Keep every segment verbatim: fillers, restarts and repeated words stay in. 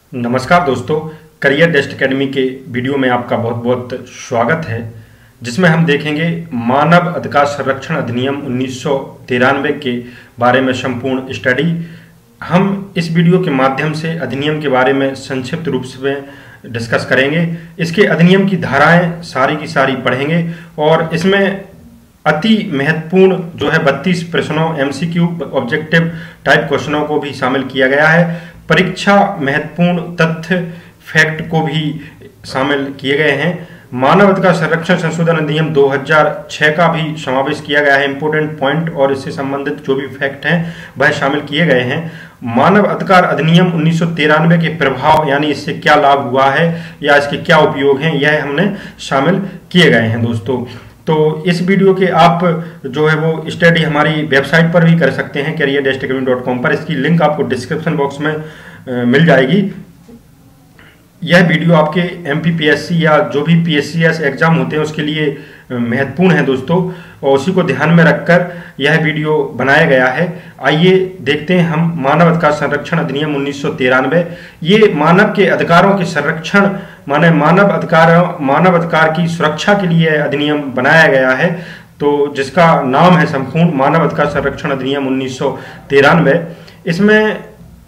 नमस्कार दोस्तों, career dest academy के वीडियो में आपका बहुत बहुत स्वागत है, जिसमें हम देखेंगे मानव अधिकार संरक्षण अधिनियम उन्नीस सौ तिरानवे के बारे में संपूर्ण स्टडी। हम इस वीडियो के माध्यम से अधिनियम के बारे में संक्षिप्त रूप में डिस्कस करेंगे। इसके अधिनियम की धाराएं सारी की सारी पढ़ेंगे और इसमें अति महत्वपूर्ण जो है बत्तीस प्रश्नों एमसीक्यू ऑब्जेक्टिव टाइप क्वेश्चनों को भी शामिल किया गया है। परीक्षा महत्वपूर्ण तथ्य फैक्ट को भी शामिल किए गए हैं। मानव अधिकार संरक्षण संशोधन अधिनियम दो हज़ार छह का भी समावेश किया गया है। इंपोर्टेंट पॉइंट और इससे संबंधित जो भी फैक्ट हैं वह शामिल किए गए हैं। मानव अधिकार अधिनियम उन्नीस सौ तिरानवे के प्रभाव यानी इससे क्या लाभ हुआ है या इसके क्या उपयोग हैं, यह हमने शामिल किए गए हैं दोस्तों। तो इस वीडियो के आप जो है वो स्टडी हमारी वेबसाइट पर भी कर सकते हैं career dest academy dot com पर। इसकी लिंक आपको डिस्क्रिप्शन बॉक्स में आ, मिल जाएगी। यह वीडियो आपके एमपीपीएससी या जो भी पीएससीएस एग्जाम होते हैं उसके लिए महत्वपूर्ण है दोस्तों, और उसी को ध्यान में रखकर यह वीडियो बनाया गया है। आइए देखते हैं हम मानव अधिकार संरक्षण अधिनियम उन्नीस सौ तिरानवे। ये मानव के अधिकारों के संरक्षण माने मानव अधिकार मानव अधिकार की सुरक्षा के लिए अधिनियम बनाया गया है, तो जिसका नाम है संपूर्ण मानव अधिकार संरक्षण अधिनियम उन्नीस सौ तिरानवे। इसमें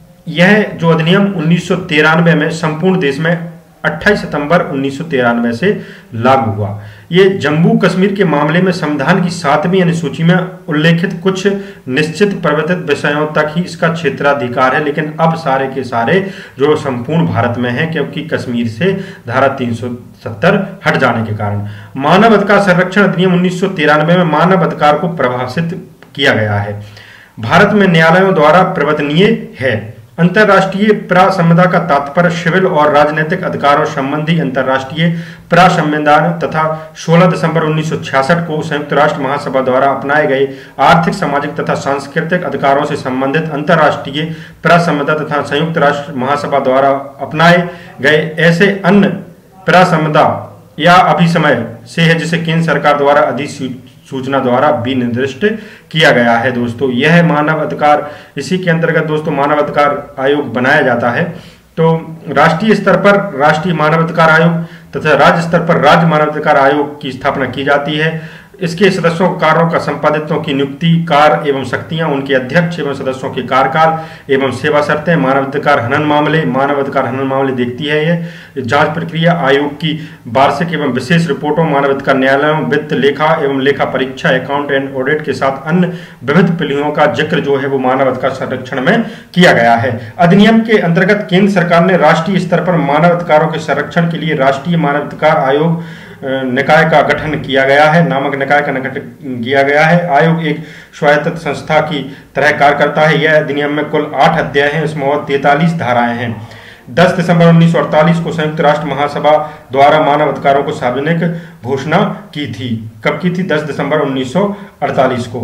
यह जो अधिनियम उन्नीस सौ तिरानवे में संपूर्ण देश में अट्ठाईस सितंबर उन्नीस सौ तिरानवे से लागू हुआ। ये जम्मू कश्मीर के मामले में संविधान की सातवीं अनुसूची में उल्लेखित कुछ निश्चित प्रवर्तित विषयों तक ही इसका क्षेत्राधिकार है, लेकिन अब सारे के सारे जो संपूर्ण भारत में है, क्योंकि कश्मीर से धारा तीन सौ सत्तर हट जाने के कारण। मानव अधिकार संरक्षण अधिनियम उन्नीस सौ तिरानवे में मानव अधिकार को परिभाषित किया गया है। भारत में न्यायालयों द्वारा प्रवर्तनीय है। अंतर्राष्ट्रीय प्रासंविधा का तात्पर्य सिविल और राजनीतिक अधिकारों संबंधी अंतर्राष्ट्रीय प्रासंविधान तथा सोलह दिसंबर उन्नीस सौ छियासठ को संयुक्त राष्ट्र महासभा द्वारा अपनाए गए आर्थिक, सामाजिक तथा सांस्कृतिक अधिकारों से संबंधित अंतर्राष्ट्रीय प्रासंविधा तथा संयुक्त राष्ट्र महासभा द्वारा अपनाए गए ऐसे अन्य प्रासंविधा या अभिसमय से है जिसे केंद्र सरकार द्वारा अधिसूचना द्वारा भी निर्दिष्ट किया गया है दोस्तों। यह मानव अधिकार, इसी के अंतर्गत दोस्तों मानव अधिकार आयोग बनाया जाता है। तो राष्ट्रीय स्तर पर राष्ट्रीय मानव अधिकार आयोग तथा राज्य स्तर पर राज्य मानव अधिकार आयोग की स्थापना की जाती है। इसके सदस्यों कार्यों का संपादितों की नियुक्ति, कार्य एवं शक्तियां, उनके अध्यक्ष एवं सदस्यों के कार्यकाल एवं सेवा शर्तें, मानव अधिकार हनन मामले मानव अधिकार हनन मामले देखती है। यह जांच प्रक्रिया, आयोग की वार्षिक एवं विशेष रिपोर्टों, मानव अधिकार न्यायालयों, वित्त, लेखा एवं लेखा परीक्षा, अकाउंट एंड ऑडिट के साथ अन्य विविध पहलुओं का जिक्र जो है वो मानव अधिकार संरक्षण में किया गया है। अधिनियम के अंतर्गत केंद्र सरकार ने राष्ट्रीय स्तर पर मानव अधिकारों के संरक्षण के लिए राष्ट्रीय मानव अधिकार आयोग निकाय का गठन किया गया है नामक निकाय का गठन किया गया है। आयोग एक स्वायत्त संस्था की तरह कार्य करता है। यह अधिनियम में कुल आठ अध्याय हैं, इसमें और तैंतालीस धाराएं हैं। दस दिसंबर उन्नीस सौ अड़तालीस को संयुक्त राष्ट्र महासभा द्वारा मानव अधिकारों को सार्वजनिक घोषणा की थी। कब की थी? दस दिसंबर उन्नीस सौ अड़तालीस को।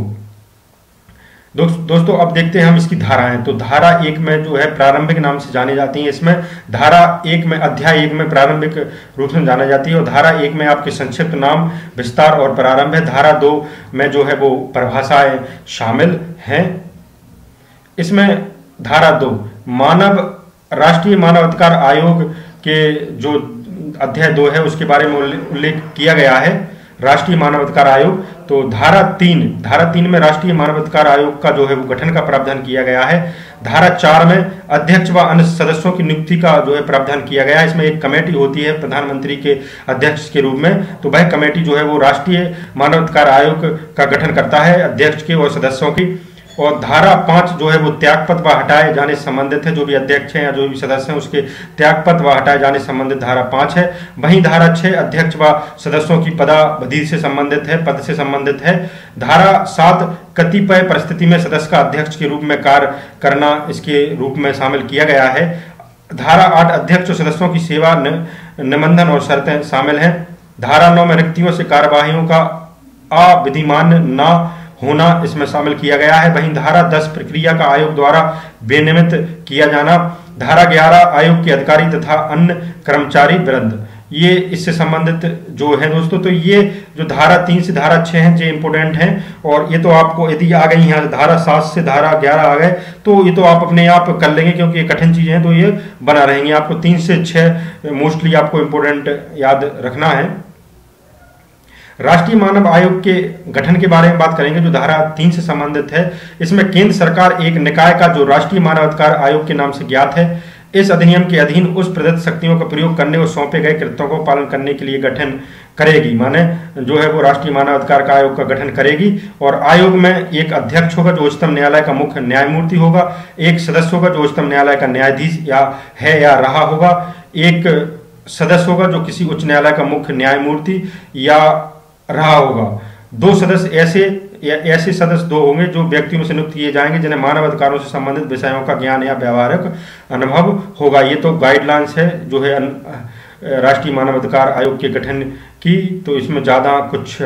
दोस्तों अब देखते हैं हम इसकी धाराएं। तो धारा एक में जो है प्रारंभिक नाम से जानी जाती है। इसमें धारा एक में अध्याय एक में प्रारंभिक रूप से जानी जाती है और धारा एक में आपके संक्षिप्त नाम, विस्तार और प्रारंभ है। धारा दो में जो है वो परिभाषाएं शामिल हैं। इसमें धारा दो मानव राष्ट्रीय मानव अधिकार आयोग के जो अध्याय दो है उसके बारे में उल्लेख किया गया है। राष्ट्रीय मानव अधिकार आयोग, तो धारा तीन धारा तीन में राष्ट्रीय मानव अधिकार आयोग का जो है वो गठन का प्रावधान किया गया है। धारा चार में अध्यक्ष व अन्य सदस्यों की नियुक्ति का जो है प्रावधान किया गया है। इसमें एक कमेटी होती है प्रधानमंत्री के अध्यक्ष के रूप में, तो वह कमेटी जो है वो राष्ट्रीय मानव अधिकार आयोग का गठन करता है अध्यक्ष के और सदस्यों की। और धारा पांच जो है वो त्यागपत्र व हटाए जाने से संबंधित है। जो भी अध्यक्ष हैं या जो भी सदस्य हैं उसके त्यागपत्र व हटाए जाने से संबंधित धारा पांच है। वहीं धारा छह अध्यक्ष व सदस्यों की पदावधि से संबंधित है, पद से संबंधित है। धारा सात कतिपय परिस्थिति में सदस्य का अध्यक्ष के रूप में कार्य करना इसके रूप में शामिल किया गया है। धारा आठ अध्यक्ष और सदस्यों की सेवा निबंधन और शर्तें शामिल हैं। धारा नौ में रिक्तियों से कार्यवाहियों का अविधिमान्य न होना इसमें शामिल किया गया है। वहीं धारा दस प्रक्रिया का आयोग द्वारा विनियमित किया जाना। धारा ग्यारह आयोग के अधिकारी तथा अन्य कर्मचारी वृंद, ये इससे संबंधित जो है दोस्तों, तो ये जो धारा तीन से धारा छः हैं ये इंपोर्टेंट हैं। और ये तो आपको यदि आ गई यहाँ धारा सात से धारा ग्यारह आ गए तो ये तो आप अपने आप कर लेंगे, क्योंकि ये कठिन चीज़ें हैं तो ये बना रहेंगे। आपको तीन से छः मोस्टली आपको इंपोर्टेंट याद रखना है। राष्ट्रीय मानव आयोग के गठन के बारे में बात करेंगे जो धारा तीन से संबंधित है। इसमें केंद्र सरकार एक निकाय का जो राष्ट्रीय मानवाधिकार आयोग के नाम से ज्ञात है, इस अधिनियम के अधीन उस प्रदत्त शक्तियों का प्रयोग करने और सौंपे गए कृत्यों को पालन करने के लिए गठन करेगी। माने जो है वो राष्ट्रीय मानवाधिकार का आयोग का गठन करेगी। और आयोग में एक अध्यक्ष होगा जो उच्चतम न्यायालय का मुख्य न्यायमूर्ति होगा, एक सदस्य होगा जो उच्चतम न्यायालय का न्यायाधीश या है या रहा होगा, एक सदस्य होगा जो किसी उच्च न्यायालय का मुख्य न्यायमूर्ति या रहा होगा, दो सदस्य ऐसे ऐसे सदस्य दो होंगे जो व्यक्तियों में से नियुक्त किए जाएंगे जिन्हें मानव अधिकारों से संबंधित विषयों का ज्ञान या व्यावहारिक अनुभव होगा। ये तो गाइडलाइंस है जो है राष्ट्रीय मानवाधिकार आयोग के गठन की, तो इसमें ज़्यादा कुछ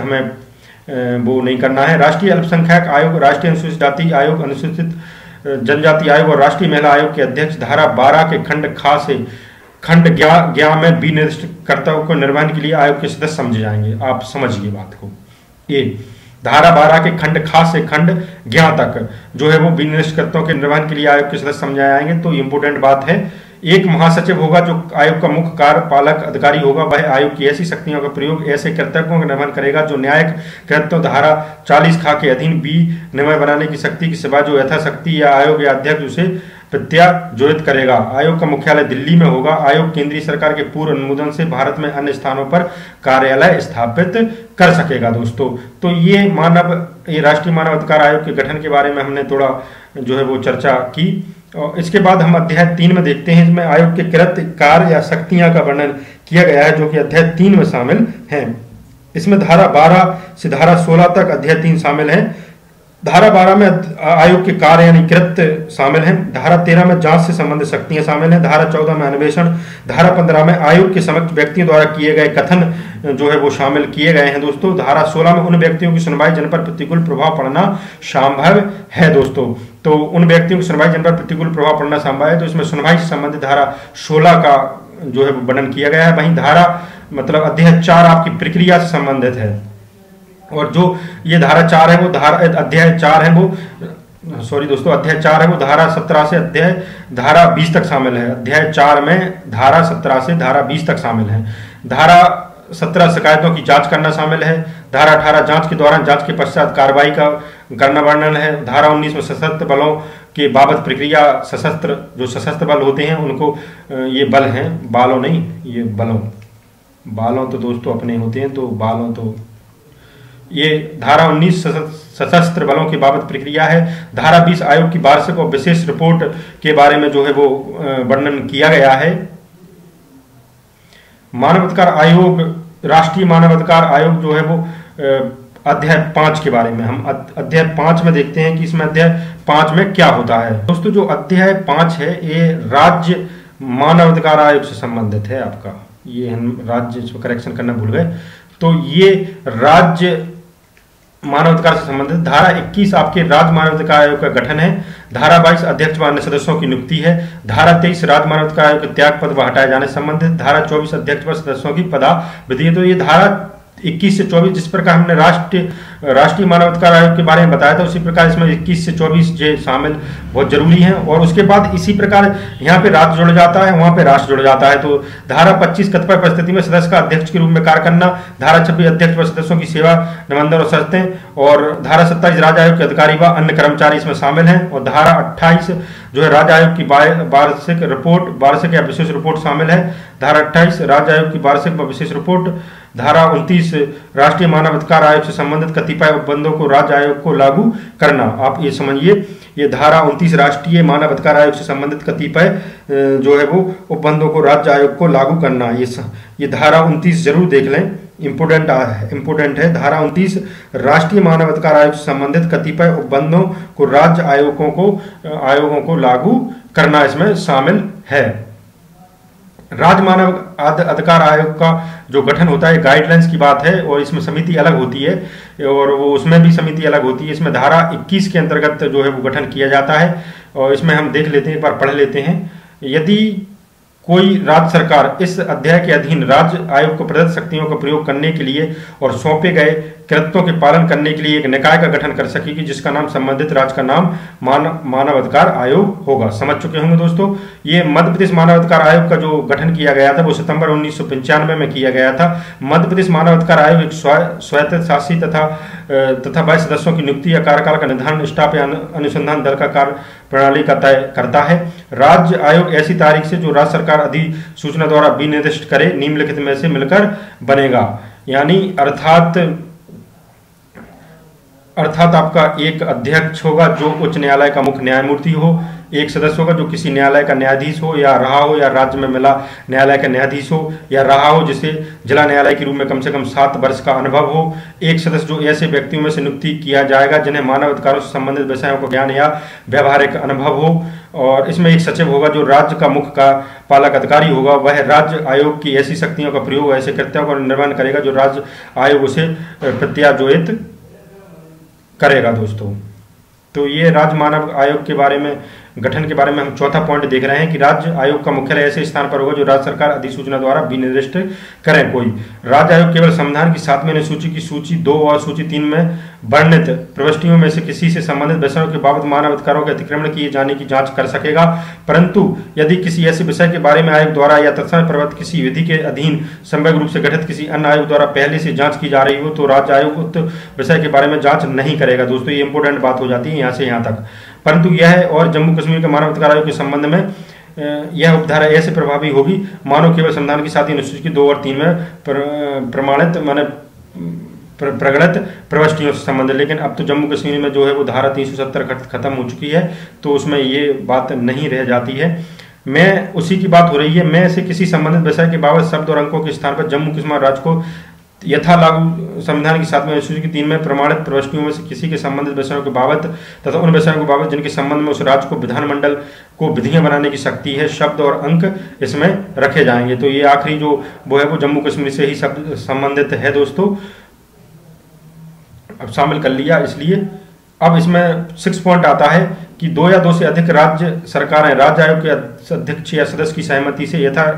हमें वो नहीं करना है। राष्ट्रीय अल्पसंख्यक आयोग, राष्ट्रीय अनुसूचित जाति आयोग, अनुसूचित जनजाति आयोग और राष्ट्रीय महिला आयोग के अध्यक्ष धारा बारह के खंड खा से खंड ग्या ग्या में विनिर्दिष्ट कर्तव्यों को निर्वहन के लिए आयोग के सदस्य समझे जाएंगे। आप समझिए बात को। ये धारा बारह के खंड खा से खंड ग्या तक जो है वो विनिर्दिष्ट कर्तव्यों के निर्वहन के लिए आयोग के सदस्य समझाए जाएंगे, तो इम्पोर्टेंट बात है। एक महासचिव होगा जो आयोग का मुख्य कार्यपालक अधिकारी होगा, वह आयोग की ऐसी शक्तियों का प्रयोग ऐसे कर्तव्यों का निर्वहन करेगा जो न्यायिक कृत्यों धारा चालीस खा के अधीन बी नियम बनाने की शक्ति की सिवा जो यथाशक्ति या आयोग या अध्यक्ष उसे प्रत्यायोजित करेगा। आयोग का मुख्यालय दिल्ली में होगा। आयोग केंद्रीय सरकार के पूर्व अनुमोदन से भारत में अन्य स्थानों पर कार्यालय स्थापित कर सकेगा दोस्तों। तो ये मानव ये राष्ट्रीय मानव अधिकार आयोग के गठन के बारे में हमने थोड़ा जो है वो चर्चा की। और इसके बाद हम अध्याय तीन में देखते हैं, इसमें आयोग के कृत्य, कार्य या शक्तियां का वर्णन किया गया है जो कि अध्याय तीन में शामिल हैं। इसमें धारा बारह से धारा सोलह तक अध्याय तीन शामिल है। धारा बारह में आयोग के कार्य यानी कृत्य शामिल हैं। धारा तेरह में जांच से संबंधित शक्तियां शामिल हैं। धारा चौदह में अन्वेषण। धारा पंद्रह में आयोग के समक्ष व्यक्तियों द्वारा किए गए कथन जो है वो शामिल किए गए हैं दोस्तों। धारा सोलह में उन व्यक्तियों की सुनवाई जिन पर प्रतिकूल प्रभाव पड़ना संभव है दोस्तों। तो उन व्यक्तियों की सुनवाई जिन पर प्रतिकूल प्रभाव पड़ना संभव है, तो इसमें सुनवाई से संबंधित धारा सोलह का जो है वो वर्णन किया गया है। वहीं धारा मतलब अध्याय चार आपकी प्रक्रिया से संबंधित है, और जो ये धारा चार है वो धारा अध्याय चार है वो सॉरी दोस्तों अध्याय चार है वो धारा सत्रह से अध्याय धारा बीस तक शामिल है। अध्याय चार में धारा सत्रह से धारा बीस तक शामिल है। धारा सत्रह शिकायतों की जांच करना शामिल है। धारा अठारह जांच के दौरान जांच के पश्चात कार्रवाई का करना वर्णन है। धारा उन्नीस में सशस्त्र बलों के बाबत प्रक्रिया, सशस्त्र जो सशस्त्र बल होते हैं उनको ये बल हैं, बालों नहीं, ये बलों, बालों तो दोस्तों अपने होते हैं, तो बालों तो ये धारा उन्नीस सशस्त्र बलों के बाबत प्रक्रिया है। धारा बीस आयोग की वार्षिक और विशेष रिपोर्ट के बारे में जो है वो वर्णन किया गया है। मानवाधिकार आयोग, राष्ट्रीय मानवाधिकार आयोग जो है वो अध्याय पांच के बारे में हम अध्याय पांच में देखते हैं कि इसमें अध्याय पांच में क्या होता है दोस्तों। जो अध्याय पांच है ये राज्य मानवाधिकार आयोग से संबंधित है। आपका ये हम राज्य इसमें करेक्शन करना भूल गए, तो ये राज्य मानवाधिकार से संबंधित। धारा इक्कीस आपके राज्य मानवाधिकार आयोग का गठन है। धारा बाईस अध्यक्ष व अन्य सदस्यों की नियुक्ति है। धारा तेईस राज्य मानवाधिकार आयोग के त्याग पद व हटाए जाने से संबंधित। धारा चौबीस अध्यक्ष व सदस्यों की पदावधि है। तो ये धारा इक्कीस से चौबीस जिस प्रकार हमने राष्ट्रीय राष्ट्रीय मानवाधिकार आयोग के बारे में बताया था, उसी प्रकार इसमें इक्कीस से चौबीस जे शामिल बहुत जरूरी हैं। और उसके बाद इसी प्रकार यहाँ पे राज्य जुड़ जाता है, वहाँ पे राष्ट्र जुड़ जाता है। तो धारा पच्चीस कतिपय परिस्थिति में सदस्य का अध्यक्ष के रूप में कार्य करना। धारा छब्बीस अध्यक्ष व सदस्यों की सेवा निबंधन और शर्तें। और धारा सत्ताईस राज्य आयोग के अधिकारी व अन्य कर्मचारी इसमें शामिल हैं। और धारा अट्ठाईस जो है राज्य आयोग की वार्षिक रिपोर्ट, वार्षिक या विशेष रिपोर्ट शामिल है। धारा अट्ठाईस राज्य आयोग की वार्षिक व विशेष रिपोर्ट। धारा उनतीस राष्ट्रीय मानवाधिकार आयोग से संबंधित कतिपय उपबंधों को राज्य आयोग को लागू करना। आप ये समझिए, ये धारा उनतीस राष्ट्रीय मानवाधिकार आयोग से संबंधित कतिपय जो है वो उपबंधों को राज्य आयोग को लागू करना। ये ये धारा उनतीस जरूर देख लें, इम्पोर्टेंट है इम्पोर्टेंट है। धारा उनतीस राष्ट्रीय मानवाधिकार आयोग से संबंधित कतिपय उपबंधों को राज्य आयोगों को आयोगों को लागू करना इसमें शामिल है। राज्य मानव अधिकार आयोग का जो गठन होता है गाइडलाइंस की बात है, और इसमें समिति अलग होती है, और वो उसमें भी समिति अलग होती है। इसमें धारा इक्कीस के अंतर्गत जो है वो गठन किया जाता है, और इसमें हम देख लेते हैं, एक बार पढ़ लेते हैं। यदि कोई राज्य सरकार इस अध्याय के अधीन राज्य आयोग को प्रदत्त शक्तियों का प्रयोग करने के लिए और सौंपे गए कृत्यों के पालन करने के लिए एक निकाय का गठन कर सकेगी, जिसका नाम संबंधित राज्य का नाम मानव मानवाधिकार आयोग होगा। समझ चुके होंगे दोस्तों। ये मध्य प्रदेश मानवाधिकार आयोग का जो गठन किया गया था वो सितंबर उन्नीस सौ पंचानवे में किया गया था। मध्य प्रदेश मानवाधिकार आयोग एक स्वायत्त शासी तथा तथा बाईस सदस्यों की नियुक्ति या कार्यकाल का निर्धारण स्टाफ या अनुसंधान दल का कार्य प्रणाली का तय करता है। राज्य आयोग ऐसी तारीख से जो राज्य सरकार अधिसूचना द्वारा विनिर्दिष्ट करे निम्नलिखित में से मिलकर बनेगा। यानी अर्थात अर्थात आपका एक अध्यक्ष होगा जो उच्च न्यायालय का मुख्य न्यायमूर्ति हो, एक सदस्य होगा जो किसी न्यायालय का न्यायाधीश हो या रहा हो, या राज्य में मिला न्यायालय का न्यायाधीश हो या रहा हो जिसे जिला न्यायालय के रूप में कम से कम सात वर्ष का अनुभव हो। एक सदस्य जो ऐसे व्यक्तियों में से नियुक्ति किया जाएगा जिन्हें मानव अधिकारों से संबंधित विषयों का ज्ञान या व्यवहारिक अनुभव हो। और इसमें एक सचिव होगा जो राज्य का मुख्य का पालक अधिकारी होगा। वह राज्य आयोग की ऐसी शक्तियों का प्रयोग, ऐसे कृत्यों का निर्वहन करेगा जो राज्य आयोग उसे प्रत्याजोहित करेगा। दोस्तों, तो ये राज्य मानव आयोग के बारे में गठन के बारे में हम चौथा पॉइंट देख रहे हैं कि राज्य आयोग का मुख्यालय ऐसे स्थान पर होगा जो राज्य सरकार अधिसूचना द्वारा विनिर्दिष्ट करें। कोई राज्य आयोग केवल संविधान की सातवीं अनुसूची की सूची दो और सूची तीन में वर्णित प्रविष्टियों में से किसी से संबंधित विषयों के बाबत मानव अधिकारों के अतिक्रमण किए जाने की जांच कर सकेगा, परंतु यदि किसी ऐसे विषय के बारे में आयोग द्वारा या तत्समय प्रवर्तित किसी विधि के अधीन संवैग रूप से गठित किसी अन्य आयोग द्वारा पहले से जांच की जा रही हो तो राज्य आयोग उक्त विषय के बारे में जांच नहीं करेगा। दोस्तों, ये इंपोर्टेंट बात हो जाती है यहाँ से यहाँ तक। परंतु यह और जम्मू कश्मीर के मानव अधिकार आयोग के संबंध में यह उपधारा ऐसे प्रभावी होगी मानो केवल संविधान की सातवीं अनुसूची की दो और तीन में प्रमाणित माने प्रगणित प्रविष्टियों से संबंधित। लेकिन अब तो जम्मू कश्मीर में जो है वो धारा तीन सौ सत्तर खत्म हो चुकी है, तो उसमें ये बात नहीं रह जाती है। मैं उसी की बात हो रही है। मैं से किसी संबंधित विषय के बाबत शब्द और अंकों के स्थान पर जम्मू कश्मीर राज्य को यथा लागू संविधान की सातवीं अनुसूची की तीन में प्रमाणित प्रविष्टियों में से किसी के संबंधित विषयों के बाबत तथा उन विषयों के बाबत जिनके संबंध में उस राज्य को विधानमंडल को विधियां बनाने की शक्ति है, शब्द और अंक इसमें रखे जाएंगे। तो ये आखिरी जो वो है वो जम्मू कश्मीर से ही शब्द संबंधित है। दोस्तों, अब शामिल कर लिया। इसलिए अब इसमें सिक्स पॉइंट आता है कि दो या दो से अधिक राज्य सरकारें राज्य आयोग के अध्यक्ष या सदस्य की सहमति से यथा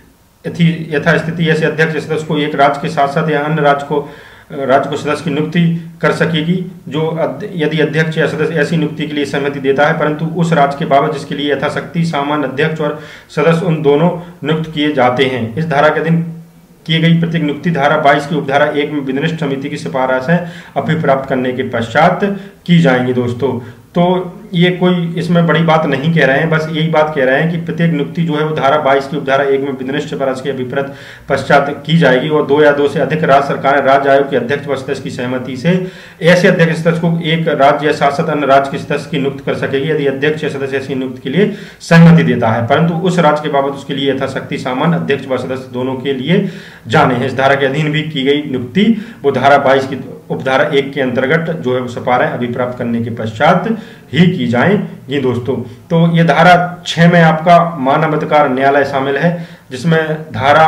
यथास्थिति ऐसे अध्यक्ष सदस्य को एक राज्य के साथ साथ या अन्य राज्य को राज्य को सदस्य की नियुक्ति कर सकेगी जो यदि अध्यक्ष या सदस्य ऐसी नियुक्ति के लिए सहमति देता है, परंतु उस राज्य के बाबत जिसके लिए यथाशक्ति सामान्य अध्यक्ष और सदस्य उन दोनों नियुक्त किए जाते हैं। इस धारा के अधीन की गई प्रत्येक नियुक्ति धारा बाईस की उपधारा एक में विनिर्दिष्ट समिति की सिफारिशें अभिप्राप्त करने के पश्चात की जाएंगी। दोस्तों, तो ये कोई इसमें बड़ी बात नहीं कह रहे हैं, बस यही बात कह रहे हैं कि प्रत्येक नियुक्ति जो है वो धारा बाईस की उपधारा एक में विनिर्दिष्ट सिफारिश के अभिप्राय पश्चात की जाएगी और दो या दो से अधिक राज्य सरकारें राज्य आयोग के अध्यक्ष व सदस्य की सहमति से ऐसे अध्यक्ष सदस्य को एक राज्य या शासक अन्य राज्य के सदस्य की नियुक्त कर सकेगी यदि अध्यक्ष या सदस्य ऐसी नियुक्ति के लिए सहमति देता है, परंतु उस राज्य के बाबत उसके लिए यथाशक्ति सामान्य अध्यक्ष व सदस्य दोनों के लिए जाने हैं। इस धारा के अधीन भी की गई नियुक्ति वो धारा बाईस की उपधारा एक के अंतर्गत जो है वो सिफारिशें अभिप्राप्त करने के पश्चात ही की जाएंगी। दोस्तों, तो ये धारा छह में आपका मानव अधिकार न्यायालय शामिल है, जिसमें धारा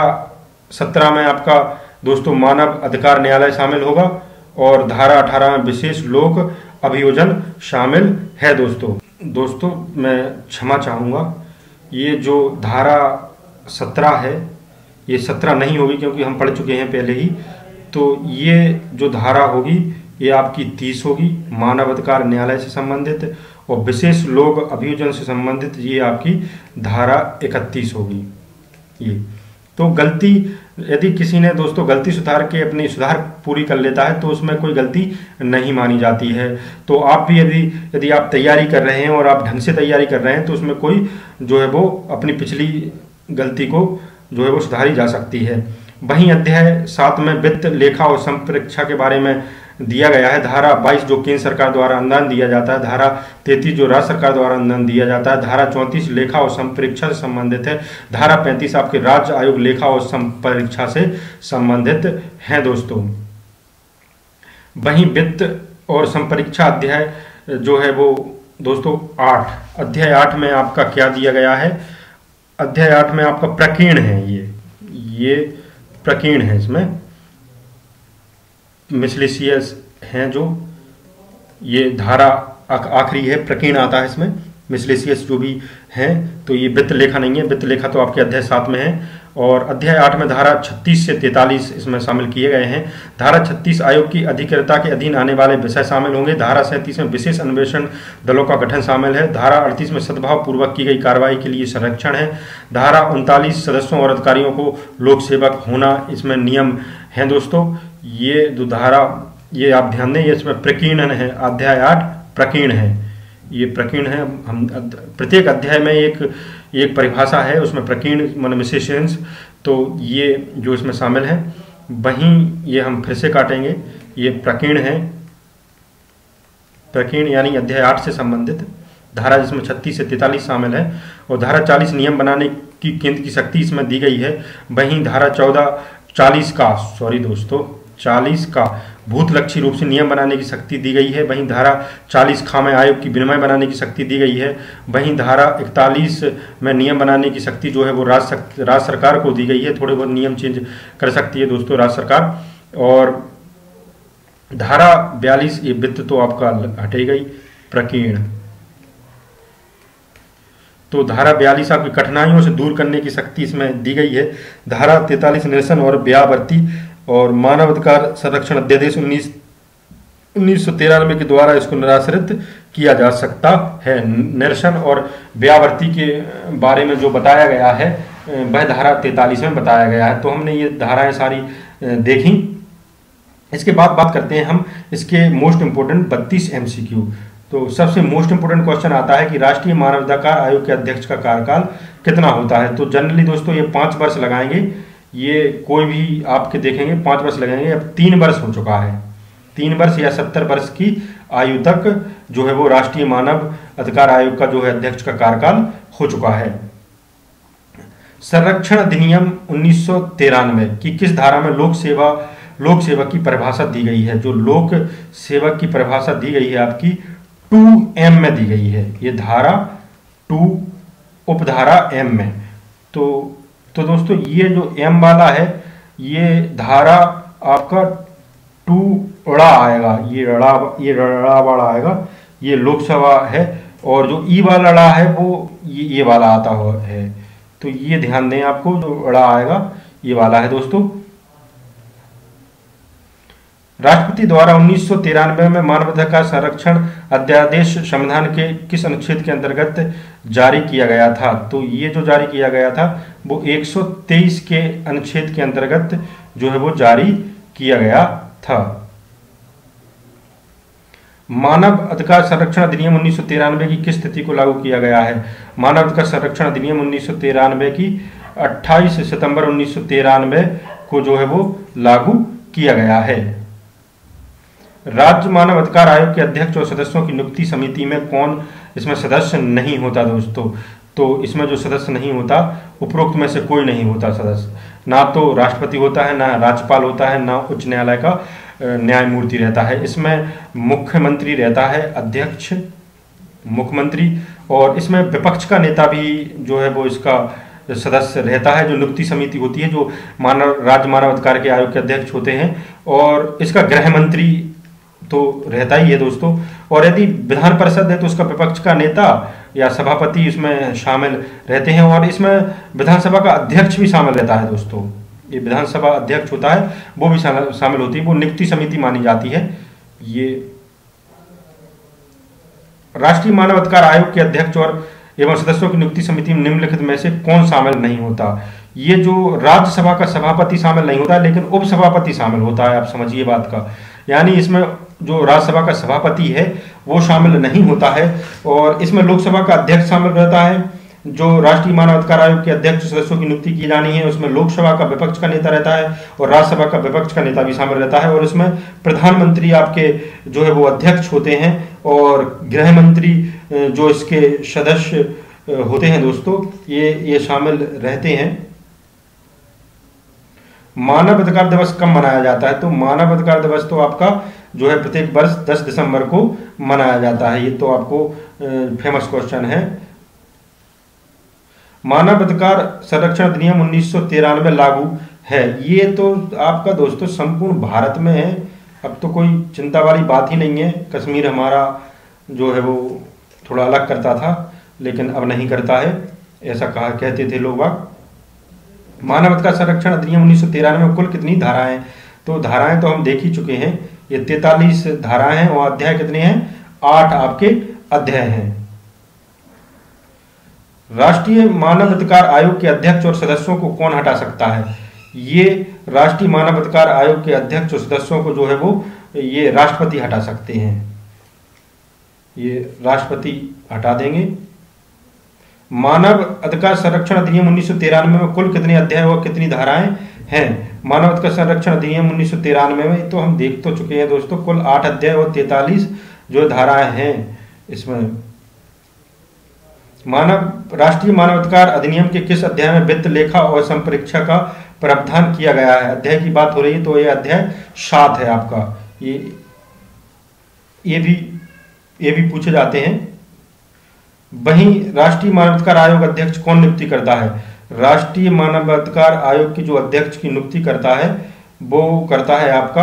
सत्रह में आपका दोस्तों मानव अधिकार न्यायालय शामिल होगा और धारा अठारह में विशेष लोक अभियोजन शामिल है। दोस्तों दोस्तों मैं क्षमा चाहूँगा, ये जो धारा सत्रह है ये सत्रह नहीं होगी क्योंकि हम पढ़ चुके हैं पहले ही। तो ये जो धारा होगी ये आपकी तीस होगी मानव अधिकार न्यायालय से संबंधित, और विशेष लोक अभियोजन से संबंधित ये आपकी धारा इकतीस होगी। ये तो गलती यदि किसी ने दोस्तों गलती सुधार के अपनी सुधार पूरी कर लेता है तो उसमें कोई गलती नहीं मानी जाती है। तो आप भी यदि यदि आप तैयारी कर रहे हैं और आप ढंग से तैयारी कर रहे हैं तो उसमें कोई जो है वो अपनी पिछली गलती को जो है वो सुधारी जा सकती है। वहीं अध्याय सात में वित्त लेखा और संपरीक्षा के बारे में दिया गया है। धारा बाईस जो केंद्र सरकार द्वारा अनुदान दिया जाता है, धारा तैंतीस जो राज्य सरकार द्वारा अनुदान दिया जाता है, धारा चौंतीस लेखा और संपरीक्षा से संबंधित है, धारा पैंतीस आपके राज्य आयोग लेखा और संपरीक्षा से संबंधित है। दोस्तों वहीं वित्त और संपरीक्षा अध्याय जो है वो दोस्तों आठ अध्याय आठ में आपका क्या दिया गया है, अध्याय आठ में आपका प्रकीर्ण है। ये ये प्रकीर्ण है, इसमें मिसलेसियस हैं जो ये धारा आखिरी है, प्रकीर्ण आता है इसमें। मिसलेसियस जो भी हैं। तो ये वित्त लेखा नहीं है, वित्त लेखा तो आपके अध्याय सात में है। और अध्याय आठ में धारा छत्तीस से तैंतालीस इसमें शामिल किए गए हैं। धारा छत्तीस आयोग की अधिकारिता के अधीन आने वाले विषय शामिल होंगे। धारा सैंतीस में विशेष अन्वेषण दलों का गठन शामिल है। धारा अड़तीस में सद्भाव पूर्वक की गई कार्रवाई के लिए संरक्षण है। धारा उनतालीस सदस्यों और अधिकारियों को लोक सेवक होना इसमें नियम है दोस्तों। ये जो धारा ये आप ध्यान दें, ये इसमें प्रकीर्णन है, अध्याय आठ प्रकीर्ण है, ये प्रकीर्ण है। हम प्रत्येक अध्याय में एक एक परिभाषा है, उसमें प्रकीर्ण मान विशेषांश, तो ये जो इसमें शामिल है वहीं ये हम फिर से काटेंगे। ये प्रकीर्ण है, प्रकीर्ण यानी अध्याय आठ से संबंधित धारा जिसमें छत्तीस से तैंतालीस शामिल है। और धारा चालीस नियम बनाने की केंद्र की शक्ति इसमें दी गई है। वहीं धारा चौदह चालीस का सॉरी दोस्तों चालीस का भूतलक्षी रूप से नियम बनाने की शक्ति दी गई है। वहीं धारा चालीस खा में आयोग की विनिमय बनाने की शक्ति दी गई है। वहीं धारा इकतालीस में नियम बनाने की शक्ति जो है वो राज्य राज्य सरकार को दी गई है। थोड़े बहुत नियम चेंज कर सकती है दोस्तों राज्य सरकार। और धारा बयालीस ये वित्त तो आपका हटे गई प्रकीर्ण। तो धारा बयालीस आपकी कठिनाइयों से दूर करने की शक्ति इसमें दी गई है। धारा तैंतालीस निरसन और ब्यावर्ती और मानवाधिकार संरक्षण अध्यादेश उन्नीस उन्नीस सौ तिरानवे के द्वारा इसको निराश्रित किया जा सकता है। निरसन और ब्यावर्ती के बारे में जो बताया गया है वह धारा तैंतालीस में बताया गया है। तो हमने ये धाराएं सारी देखी। इसके बाद बात करते हैं हम इसके मोस्ट इंपोर्टेंट बत्तीस एमसीक्यू। तो सबसे मोस्ट इंपोर्टेंट क्वेश्चन आता है कि राष्ट्रीय मानवाधिकार आयोग के अध्यक्ष का कार्यकाल कितना होता है। तो जनरली दोस्तों ये पाँच वर्ष लगाएंगे, ये कोई भी आपके देखेंगे पाँच वर्ष लगेंगे। अब तीन वर्ष हो चुका है, तीन वर्ष या सत्तर वर्ष की आयु तक जो है वो राष्ट्रीय मानव अधिकार आयोग का जो है अध्यक्ष का कार्यकाल हो चुका है। संरक्षण अधिनियम उन्नीस सौ तिरानवे की किस धारा में लोक सेवा लोक सेवक की परिभाषा दी गई है। जो लोक सेवक की परिभाषा दी गई है आपकी टू एम में दी गई है। ये धारा टू उपधारा एम में। तो तो दोस्तों ये जो एम वाला है ये धारा आपका टू ड़ा आएगा, ये ड़ा ये ड़ा वाला आएगा, ये लोकसभा है। और जो ई वाला ड़ा है वो ये ये वाला आता हुआ है। तो ये ध्यान दें, आपको जो ड़ा आएगा ये वाला है दोस्तों। राष्ट्रपति द्वारा उन्नीस सौ तिरानवे में मानवाधिकार संरक्षण अध्यादेश संविधान के किस अनुच्छेद के अंतर्गत जारी किया गया था। तो ये जो जारी किया गया था वो एक सौ तेईस के अनुच्छेद के अंतर्गत जो है वो जारी किया गया था। मानव अधिकार संरक्षण अधिनियम उन्नीस सौ तिरानवे की किस तिथि को लागू किया गया है। मानव अधिकार संरक्षण अधिनियम उन्नीस सौ तिरानवे की अट्ठाईस सितंबर उन्नीस सौ तिरानवे को जो है वो लागू किया गया है। राज्य मानव अधिकार आयोग के अध्यक्ष और सदस्यों की नियुक्ति समिति में कौन इसमें सदस्य नहीं होता दोस्तों। तो इसमें जो सदस्य नहीं होता उपरोक्त में से कोई नहीं होता सदस्य। ना तो राष्ट्रपति होता है, ना राज्यपाल होता है, ना उच्च न्यायालय का न्यायमूर्ति रहता है। इसमें मुख्यमंत्री रहता है, अध्यक्ष मुख्यमंत्री। और इसमें विपक्ष का नेता भी जो है वो इसका सदस्य रहता है। जो नियुक्ति समिति होती है जो मानव राज्य मानव अधिकार के आयोग के अध्यक्ष होते हैं। और इसका गृह मंत्री तो रहता ही है दोस्तों। और यदि विधान परिषद है तो उसका विपक्ष का नेता या सभापति इसमें शामिल रहते हैं। और इसमें विधानसभा का अध्यक्ष भी शामिल रहता है दोस्तों। ये विधानसभा अध्यक्ष होता है वो भी शामिल होती है, वो नियुक्ति समिति मानी जाती है। ये राष्ट्रीय मानव अधिकार आयोग के अध्यक्ष और एवं सदस्यों की नियुक्ति समिति में निम्नलिखित में से कौन शामिल नहीं होता। ये जो राज्यसभा का सभापति शामिल नहीं होता लेकिन उपसभापति शामिल होता है, आप समझिए बात का। यानी इसमें जो राज्यसभा का सभापति है वो शामिल नहीं होता है। और इसमें लोकसभा का अध्यक्ष शामिल रहता है। जो राष्ट्रीय मानव अधिकार आयोग के अध्यक्ष सदस्यों की नियुक्ति की जानी है उसमें लोकसभा का विपक्ष का नेता रहता है और राज्यसभा का विपक्ष का नेता भी शामिल रहता है। और इसमें प्रधानमंत्री आपके जो है वो अध्यक्ष होते हैं और गृह मंत्री जो इसके सदस्य होते हैं दोस्तों, ये ये शामिल रहते हैं। मानव अधिकार दिवस कब मनाया जाता है। तो मानव अधिकार दिवस तो आपका जो है प्रत्येक वर्ष दस दिसंबर को मनाया जाता है। ये तो आपको फेमस क्वेश्चन है। मानव अधिकार संरक्षण अधिनियम उन्नीस सौ तिरानवे लागू है, ये तो आपका दोस्तों संपूर्ण भारत में है। अब तो कोई चिंता वाली बात ही नहीं है। कश्मीर हमारा जो है वो थोड़ा अलग करता था, लेकिन अब नहीं करता है, ऐसा कहा कहते थे लोग बाग। मानव अधिकार संरक्षण अधिनियम उन्नीस सौ तिरानवे में कुल कितनी धाराएं हैं? तो धाराएं तो हम देख ही चुके हैं, ये तैतालीस धाराएं हैं और अध्याय कितने हैं? आठ आपके अध्याय हैं। राष्ट्रीय मानव अधिकार आयोग के अध्यक्ष और सदस्यों को कौन हटा सकता है? ये राष्ट्रीय मानव अधिकार आयोग के अध्यक्ष और सदस्यों को जो है वो ये राष्ट्रपति हटा सकते हैं, ये राष्ट्रपति हटा देंगे। मानव अधिकार संरक्षण अधिनियम उन्नीस सौ तिरानवे में कुल कितने अध्याय और कितनी धाराएं हैं? मानव अधिकार संरक्षण अधिनियम उन्नीस सौ तिरानवे में तो हम देख तो चुके हैं दोस्तों, कुल आठ अध्याय और तैतालीस जो धाराएं हैं इसमें। मानव राष्ट्रीय मानव अधिकार अधिनियम के किस अध्याय में वित्त, लेखा और संपरीक्षा का प्रावधान किया गया है? अध्याय की बात हो रही है तो ये अध्याय सात है आपका। ये ये भी ये भी पूछे जाते हैं। वहीं राष्ट्रीय मानवाधिकार आयोग अध्यक्ष कौन नियुक्ति करता है? राष्ट्रीय मानवाधिकार आयोग की जो अध्यक्ष की नियुक्ति करता है वो करता है आपका,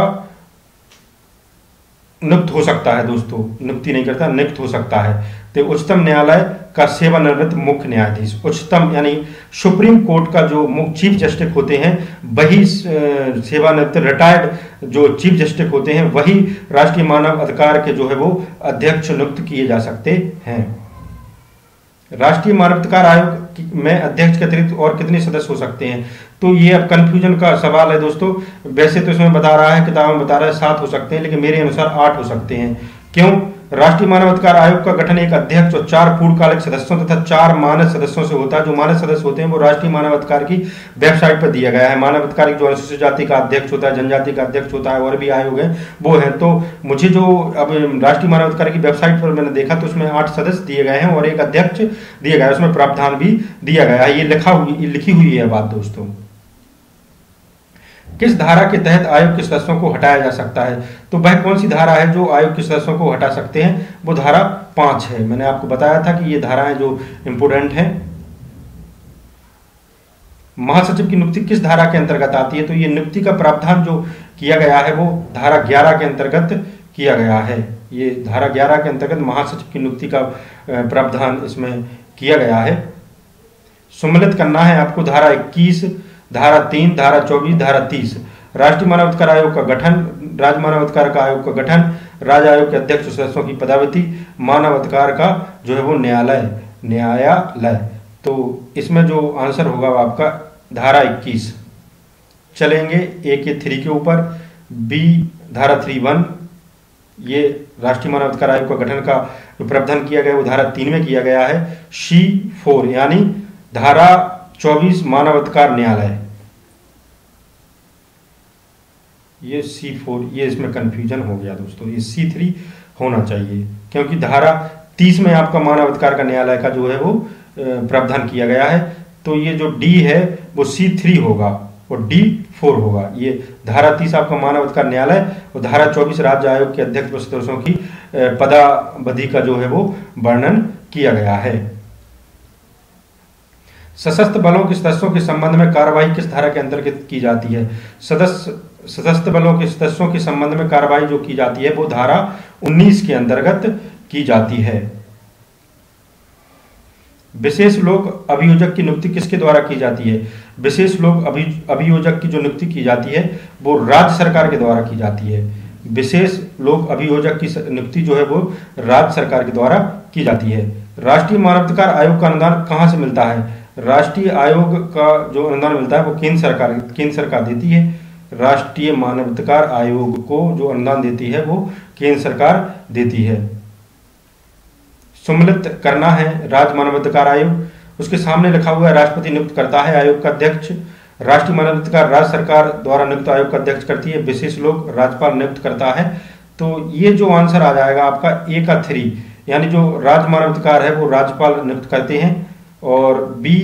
नियुक्त हो सकता है दोस्तों, नियुक्ति नहीं करता, नियुक्त हो सकता है तो उच्चतम न्यायालय का सेवानिवृत्त मुख्य न्यायाधीश। उच्चतम यानी सुप्रीम कोर्ट का जो चीफ जस्टिस होते हैं वही सेवानिवृत्त रिटायर्ड जो चीफ जस्टिस होते हैं वही राष्ट्रीय मानव अधिकार के जो है वो अध्यक्ष नियुक्त किए जा सकते हैं। राष्ट्रीय मानवाधिकार आयोग में अध्यक्ष के अतिरिक्त और कितने सदस्य हो सकते हैं? तो ये अब कंफ्यूजन का सवाल है दोस्तों। वैसे तो इसमें बता रहा है, किताब में बता रहा है सात हो सकते हैं, लेकिन मेरे अनुसार आठ हो सकते हैं। क्यों? राष्ट्रीय मानवाधिकार आयोग का गठन एक अध्यक्ष और चार पूर्णकालिक सदस्यों तथा चार मानद सदस्यों से होता है। जो मानद सदस्य होते हैं वो राष्ट्रीय मानवाधिकार की वेबसाइट पर दिया गया है। मानवाधिकार की जो अनुसूचित जाति का अध्यक्ष होता है, जनजाति का अध्यक्ष होता है, और भी आयोग है वो है। तो मुझे जो अब राष्ट्रीय मानवाधिकार की वेबसाइट पर मैंने देखा तो उसमें आठ सदस्य दिए गए हैं और एक अध्यक्ष दिया गया है, उसमें प्रावधान भी दिया गया है। ये लिखा हुई लिखी हुई है बात दोस्तों। किस धारा के तहत आयोग के सदस्यों को हटाया जा सकता है? तो वह कौन सी धारा है जो आयोग के सदस्यों को हटा सकते हैं? वो धारा पांच है। मैंने आपको बताया था कि ये धाराएं जो इंपोर्टेंट हैं। महासचिव की नियुक्ति किस धारा के अंतर्गत आती है? तो ये नियुक्ति का प्रावधान जो किया गया है वो धारा ग्यारह के अंतर्गत किया गया है। ये धारा ग्यारह के अंतर्गत महासचिव की नियुक्ति का प्रावधान इसमें किया गया है। सम्मिलित करना है आपको धारा इक्कीस, धारा तीन, धारा चौबीस, धारा तीस। राष्ट्रीय मानवाधिकार आयोग का गठन, राज्य मानवाधिकार का आयोग का गठन, राज्य आयोग के अध्यक्ष सदस्यों की पदावधि, मानवाधिकार का जो है वो न्यायालय न्यायालय तो इसमें जो आंसर होगा वो आपका धारा इक्कीस। चलेंगे ए के थ्री के ऊपर। बी धारा थ्री वन, ये राष्ट्रीय मानवाधिकार आयोग का गठन का जो प्रावधान किया गया है वो धारा तीन में किया गया है। सी फोर यानी धारा चौबीस मानवाधिकार न्यायालय, ये सी फोर, ये इसमें कंफ्यूजन हो गया दोस्तों, ये सी थ्री होना चाहिए क्योंकि धारा तीस में आपका मानवाधिकार का न्यायालय का जो है वो प्रावधान किया गया है। तो ये जो डी है वो सी थ्री होगा और डी फोर होगा। ये धारा तीस आपका मानवाधिकार न्यायालय और धारा चौबीस राज्य आयोग के अध्यक्ष व सदस्यों की पदावधि का जो है वो वर्णन किया गया है। सशस्त्र बलों के सदस्यों के संबंध में कार्रवाई किस धारा के अंतर्गत की जाती है? सदस्य सशस्त्र बलों के सदस्यों के संबंध में कार्रवाई जो की जाती है वो धारा उन्नीस के अंतर्गत की जाती है। विशेष लोक अभियोजक की नियुक्ति किसके द्वारा की जाती है? विशेष लोक अभियोजक की जो नियुक्ति की जाती है वो राज्य सरकार के द्वारा की जाती है। विशेष लोक अभियोजक की नियुक्ति जो है वो राज्य सरकार के द्वारा की जाती है। राष्ट्रीय मानवाधिकार आयोग का अनुदान कहाँ से मिलता है? राष्ट्रीय आयोग का जो अनुदान मिलता है वो केंद्र सरकार केंद्र सरकार देती है। राष्ट्रीय मानवाधिकार आयोग को जो अनुदान देती है वो केंद्र सरकार देती है। सम्मिलित करना है राज्य मानवाधिकार आयोग, उसके सामने लिखा हुआ है राष्ट्रपति नियुक्त करता है आयोग का अध्यक्ष। राष्ट्रीय मानवाधिकार राज्य सरकार द्वारा नियुक्त आयोग का अध्यक्ष करती है। विशेष लोक राज्यपाल नियुक्त करता है। तो ये जो आंसर आ जाएगा आपका ए का थ्री, यानी जो राज्य मानवाधिकार है वो राज्यपाल नियुक्त करते हैं, और बी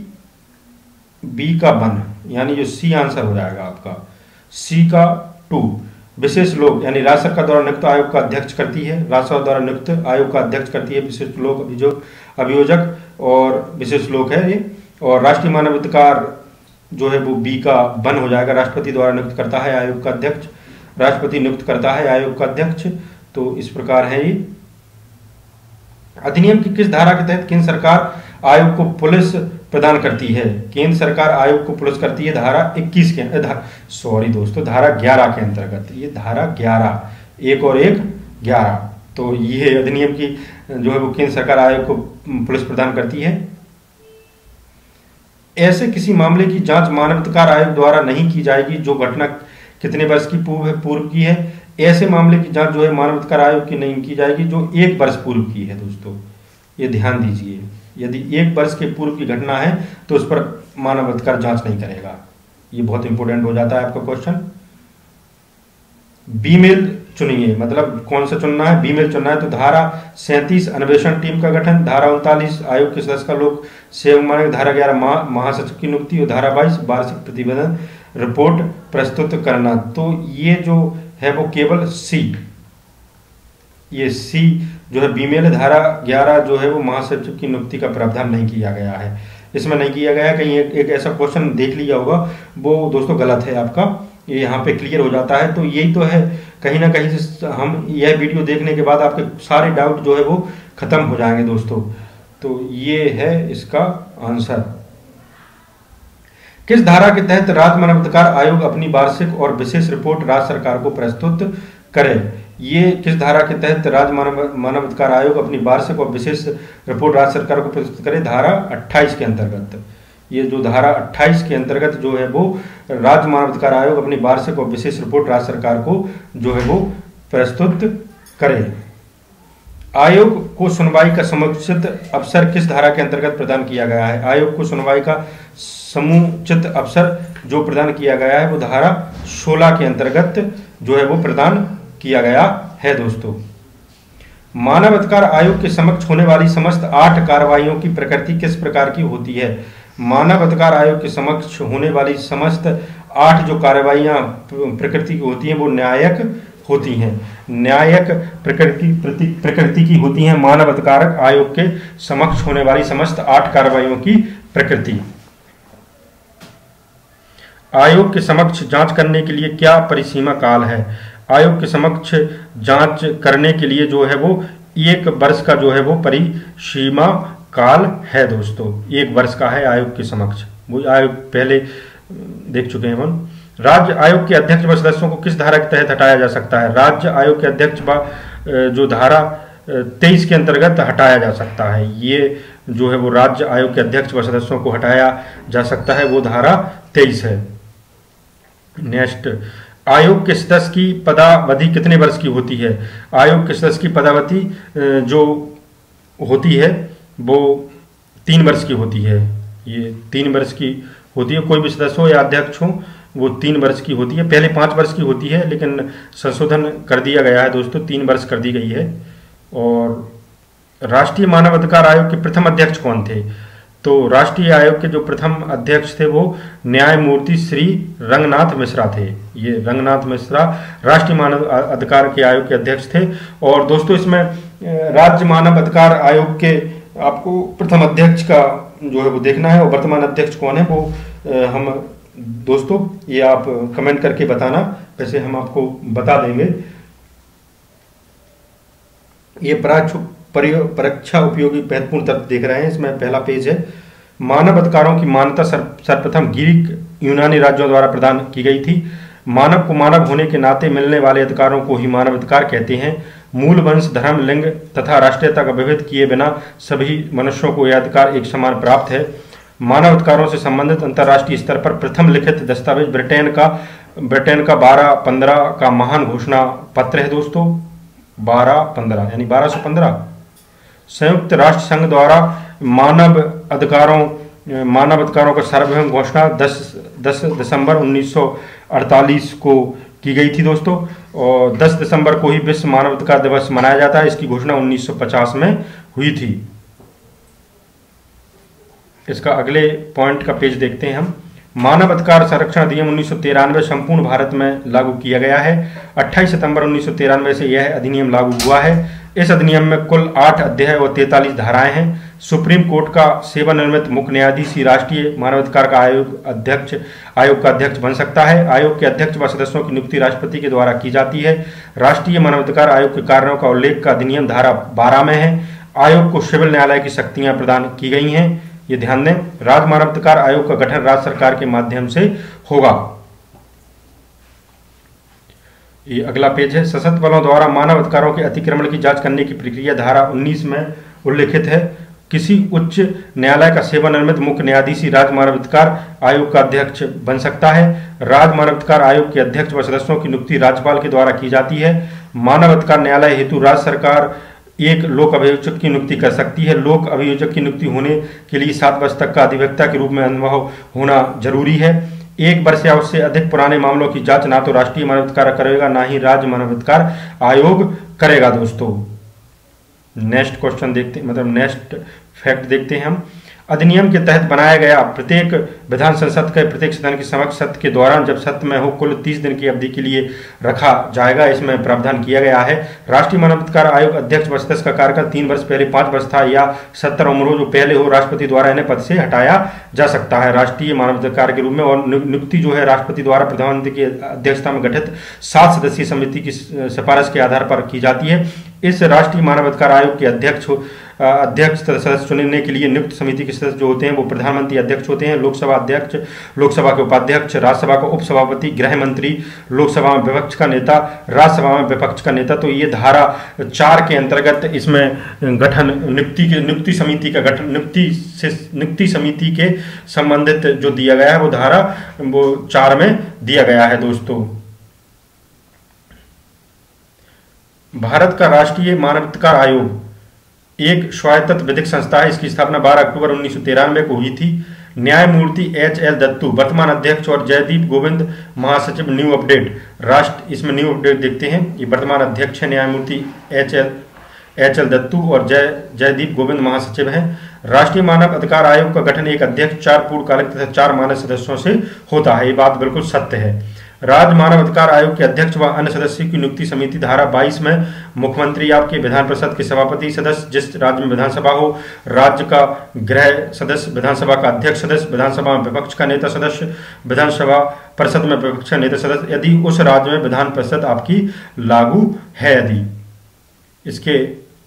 बी का वन यानी जो सी आंसर हो जाएगा आपका सी का टू। विशेष लोक यानी राज्य सरकार द्वारा नियुक्त आयोग का अध्यक्ष करती है, राज्य सरकार द्वारा नियुक्त आयोग का अध्यक्ष करती है विशेष लोक अभियोग अभियोजक और विशेष लोक है ये। और राष्ट्रीय मानवाधिकार जो है वो बी का वन हो जाएगा, राष्ट्रपति द्वारा नियुक्त करता है आयोग का अध्यक्ष, राष्ट्रपति नियुक्त करता है आयोग का अध्यक्ष। तो इस प्रकार है ये। अधिनियम की किस धारा के तहत केंद्र सरकार आयोग को पुलिस प्रदान करती है? केंद्र सरकार आयोग को पुलिस करती है धारा इक्कीस के धा, सॉरी दोस्तों धारा ग्यारह के अंतर्गत। ये धारा ग्यारह, एक और एक ग्यारह। तो ये अधिनियम की जो है वो केंद्र सरकार आयोग को पुलिस प्रदान करती है। ऐसे किसी मामले की जांच मानवाधिकार आयोग द्वारा नहीं की जाएगी जो घटना कितने वर्ष की पूर्व पूर्व की है। ऐसे मामले की जांच जो है मानवाधिकार आयोग की नहीं की जाएगी जो एक वर्ष पूर्व की है। दोस्तों ये ध्यान दीजिए, यदि एक वर्ष के पूर्व की घटना है तो उस पर मानवाधिकार जांच नहीं करेगा। ये बहुत इंपॉर्टेंट हो जाता है आपका क्वेश्चन। बीमेल चुनिए, मतलब कौन सा चुनना है? बीमेल चुनना है। तो धारा सैंतीस अन्वेषण टीम का गठन, धारा उनतालीस आयोग के सदस्य का लोक सेवक माने, धारा ग्यारह महासचिव की नियुक्ति और धारा बाईस वार्षिक प्रतिवेदन रिपोर्ट प्रस्तुत करना। तो ये जो है वो केवल सी, ये सी जो है बीमेल। धारा ग्यारह जो है वो महासचिव की नियुक्ति का प्रावधान नहीं किया गया है, इसमें नहीं किया गया। कहीं एक, एक ऐसा क्वेश्चन देख लिया होगा वो दोस्तों गलत है आपका, ये यहाँ पे क्लियर हो जाता है। तो यही तो है, कहीं ना कहीं से हम यह वीडियो देखने के बाद आपके सारे डाउट जो है वो खत्म हो जाएंगे दोस्तों। तो ये है इसका आंसर। किस धारा के तहत राज्य मानवाधिकार आयोग अपनी वार्षिक और विशेष रिपोर्ट राज्य सरकार को प्रस्तुत करे? ये किस धारा के तहत राज्य मानव मानवाधिकार आयोग अपनी वार्षिक और विशेष रिपोर्ट राज्य सरकार को प्रस्तुत करे? धारा अट्ठाईस के अंतर्गत। ये जो धारा अट्ठाईस के अंतर्गत जो है वो राज्य मानवाधिकार आयोग अपनी वार्षिक और विशेष रिपोर्ट राज्य सरकार को जो है वो प्रस्तुत करे। आयोग को सुनवाई का समुचित अवसर किस धारा के अंतर्गत प्रदान किया गया है? आयोग को सुनवाई का समुचित अवसर जो प्रदान किया गया है वो धारा सोलह के अंतर्गत जो है वो प्रदान किया गया है। दोस्तों मानव अधिकार आयोग के समक्ष होने वाली समस्त आठ कार्रवाइयों की प्रकृति किस प्रकार की होती है? मानव अधिकार आयोग के समक्ष होने वाली समस्त आठ जो कार्रवाइयां प्रकृति की होती हैं वो न्यायिक होती हैं। न्यायिक प्रकृति प्रकृति की होती हैं मानव अधिकार आयोग के समक्ष होने वाली समस्त आठ कार्रवाइयों की प्रकृति। आयोग के समक्ष जांच करने के लिए क्या परिसीमा काल है? आयोग के समक्ष जांच करने के लिए जो है वो एक वर्ष का जो है वो परिसीमा काल है। दोस्तों एक वर्ष का है आयोग के समक्ष, वो आयोग पहले देख चुके हैं हम। राज्य आयोग के अध्यक्ष व सदस्यों को किस धारा के तहत हटाया जा सकता है? राज्य आयोग के अध्यक्ष व जो धारा तेईस के अंतर्गत हटाया जा सकता है। ये जो है वो राज्य आयोग के अध्यक्ष व सदस्यों को हटाया जा सकता है, वो धारा तेईस है। नेक्स्ट, आयोग के सदस्य की पदावधि कितने वर्ष की होती है? आयोग के सदस्य की पदावधि जो होती है वो तीन वर्ष की होती है। ये तीन वर्ष की होती है, कोई भी सदस्य हो या अध्यक्ष हो वो तीन वर्ष की होती है। पहले पाँच वर्ष की होती है लेकिन संशोधन कर दिया गया है दोस्तों, तीन वर्ष कर दी गई है। और राष्ट्रीय मानव अधिकार आयोग के प्रथम अध्यक्ष कौन थे? तो राष्ट्रीय आयोग के जो प्रथम अध्यक्ष थे वो न्यायमूर्ति श्री रंगनाथ मिश्रा थे। ये रंगनाथ मिश्रा राष्ट्रीय मानव अधिकार के आयोग के अध्यक्ष थे। और दोस्तों इसमें राज्य मानव अधिकार आयोग के आपको प्रथम अध्यक्ष का जो है वो देखना है और वर्तमान अध्यक्ष कौन है वो हम दोस्तों ये आप कमेंट करके बताना, वैसे हम आपको बता देंगे। ये परीक्षा उपयोगी महत्वपूर्ण तथ्य देख रहे हैं, इसमें पहला पेज है। मानव अधिकारों की मान्यता सर्वप्रथम ग्रीक यूनानी राज्यों द्वारा प्रदान की गई थी। मानव को मानव होने के नाते मिलने वाले अधिकारों को ही मानव अधिकार कहते हैं। मूल वंश, धर्म, लिंग तथा राष्ट्रीयता का विभेद किए बिना सभी मनुष्यों को यह अधिकार एक समान प्राप्त है। मानव अधिकारों से संबंधित अंतर्राष्ट्रीय स्तर पर प्रथम लिखित दस्तावेज ब्रिटेन का ब्रिटेन का बारह पंद्रह का महान घोषणा पत्र है दोस्तों। बारह पंद्रह यानी बारह सौ पंद्रह संयुक्त राष्ट्र संघ द्वारा मानव अधिकारों मानव अधिकारों का सार्वभौम घोषणा दस दस दिसंबर उन्नीस सौ अड़तालीस को की गई थी दोस्तों। और दस दिसंबर को ही विश्व मानव अधिकार दिवस मनाया जाता है। इसकी घोषणा उन्नीस सौ पचास में हुई थी। इसका अगले पॉइंट का पेज देखते हैं हम। मानव अधिकार संरक्षण अधिनियम उन्नीस सौ तिरानवे संपूर्ण भारत में लागू किया गया है। अट्ठाईस सितंबर उन्नीस सौ तिरानवे से यह अधिनियम लागू हुआ है। इस अधिनियम में कुल आठ अध्याय और तैंतालीस धाराएं हैं। सुप्रीम कोर्ट का सेवानिवृत्त मुख्य न्यायाधीश ही राष्ट्रीय मानवाधिकार का आयोग अध्यक्ष आयोग का अध्यक्ष बन सकता है। आयोग के अध्यक्ष व सदस्यों की नियुक्ति राष्ट्रपति के द्वारा की जाती है। राष्ट्रीय मानवाधिकार आयोग के कार्यों का उल्लेख का अधिनियम धारा बारह में है। आयोग को सिविल न्यायालय की शक्तियां प्रदान की गई हैं, ये ध्यान दें। राज्य मानवाधिकार आयोग का गठन राज्य सरकार के माध्यम से होगा। ये अगला पेज है। सशस्त्र बलों द्वारा मानव अधिकारों के अतिक्रमण की जांच करने की प्रक्रिया धारा उन्नीस में उल्लिखित है। किसी उच्च न्यायालय का सेवानिवृत्त मुख्य न्यायाधीश राज्य मानवाधिकार आयोग का अध्यक्ष बन सकता है। राज्य मानवाधिकार आयोग के अध्यक्ष व सदस्यों की नियुक्ति राज्यपाल के द्वारा की जाती है। मानवाधिकार न्यायालय हेतु राज्य सरकार एक लोक अभियोजक की नियुक्ति कर सकती है। लोक अभियोजक की नियुक्ति होने के लिए सात वर्ष तक का अधिवक्ता के रूप में अनुभव होना जरूरी है। एक वर्ष या उससे अधिक पुराने मामलों की जांच ना तो राष्ट्रीय मानवाधिकार करेगा ना ही राज्य मानवाधिकार आयोग करेगा। दोस्तों नेक्स्ट क्वेश्चन देखते मतलब नेक्स्ट फैक्ट देखते हैं हम। अधिनियम के तहत बनाया गया प्रत्येक विधान संसद के प्रत्येक सदन के समक्ष सत्र के दौरान जब सत्र में हो कुल तीस दिन की अवधि के लिए रखा जाएगा, इसमें प्रावधान किया गया है। राष्ट्रीय मानवाधिकार आयोग अध्यक्ष व सदस्य का कार्यकाल तीन वर्ष पहले पांच वर्ष था या सत्तर उम्र हो जो पहले हो, राष्ट्रपति द्वारा इन्हें पद से हटाया जा सकता है राष्ट्रीय मानवाधिकार के रूप में। और नियुक्ति जो है राष्ट्रपति द्वारा प्रधानमंत्री की अध्यक्षता में गठित सात सदस्यीय समिति की सिफारिश के आधार पर की जाती है। इस राष्ट्रीय मानवाधिकार आयोग के अध्यक्ष अध्यक्ष सदस्य चुनने के लिए नियुक्त समिति के सदस्य जो होते हैं वो प्रधानमंत्री अध्यक्ष होते हैं, लोकसभा अध्यक्ष, लोकसभा के उपाध्यक्ष, राज्यसभा का उपसभापति, गृह मंत्री, लोकसभा में विपक्ष का नेता, राज्यसभा में विपक्ष का नेता। तो ये धारा चार के अंतर्गत इसमें गठन नियुक्ति के नियुक्ति समिति का गठन नियुक्ति से नियुक्ति समिति के संबंधित जो दिया गया है वो धारा वो चार में दिया गया है। दोस्तों भारत का राष्ट्रीय मानवाधिकार आयोग एक स्वायत्त विधिक संस्था है। इसकी स्थापना बारह अक्टूबर उन्नीस सौ तिरानवे को हुई थी। न्यायमूर्ति एच एल दत्तू वर्तमान अध्यक्ष और जयदीप गोविंद महासचिव। न्यू अपडेट राष्ट्र इसमें न्यू अपडेट देखते हैं। ये वर्तमान अध्यक्ष है न्यायमूर्ति H L H L Dattu और जय जयदीप गोविंद महासचिव हैं। राष्ट्रीय मानव अधिकार आयोग का गठन एक अध्यक्ष, चार पूर्णकालिक तथा चार मानद सदस्यों से होता है। ये बात बिल्कुल सत्य है। राज्य मानव अधिकार आयोग के अध्यक्ष व अन्य सदस्यों की नियुक्ति समिति धारा बाईस में मुख्यमंत्री आपके विधान परिषद के सभापति सदस्य जिस राज्य में विधानसभा हो, राज्य का गृह सदस्य, विधानसभा का अध्यक्ष सदस्य, विधानसभा में विपक्ष का नेता सदस्य, विधानसभा परिषद में विपक्ष का नेता सदस्य यदि उस राज्य में विधान परिषद आपकी लागू है। यदि इसके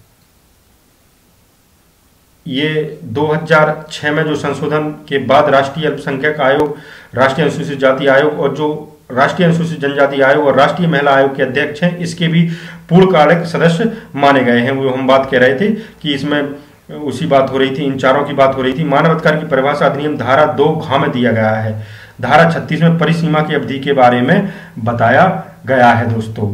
ये दो हज़ार छह में जो संशोधन के बाद राष्ट्रीय अल्पसंख्यक आयोग, राष्ट्रीय अनुसूचित जाति आयोग और जो राष्ट्रीय अनुसूचित जनजाति आयोग और राष्ट्रीय महिला आयोग के अध्यक्ष हैं, इसके भी पूर्णकालिक सदस्य माने गए हैं। वो हम बात कह रहे थे कि इसमें उसी बात हो रही थी, इन चारों की बात हो रही थी। मानव अधिकार की परिभाषा अधिनियम धारा दो घ में दिया गया है। धारा छत्तीस में परिसीमा की अवधि के बारे में बताया गया है। दोस्तों